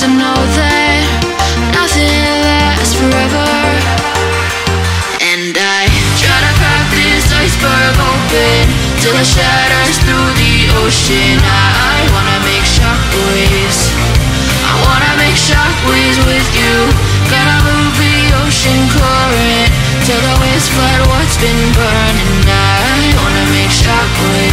know that nothing lasts forever. And I try to crack this iceberg open till it shatters through the ocean. I wanna make shockwaves. I wanna make shockwaves with you. Gotta move the ocean current till the waves flood what's been burning. I wanna make shockwaves.